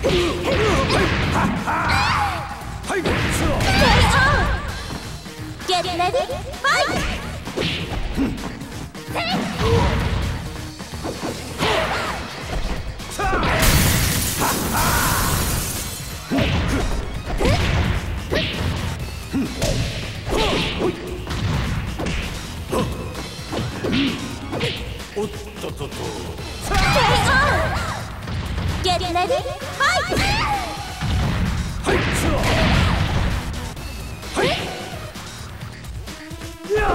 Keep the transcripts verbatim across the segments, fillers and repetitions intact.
Get ready, fight! おっとっとっと。 Get ready, fight! はい、そう。はい。やあ。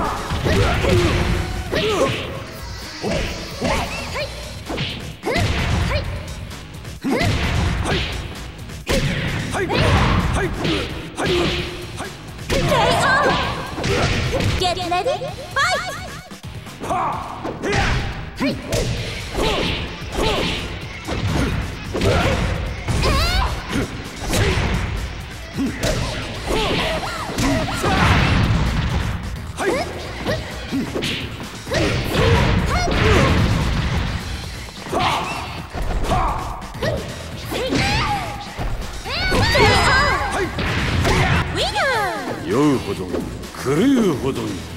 Get ready, fight! はあ。へや。はい。酔うほどに狂うほどに。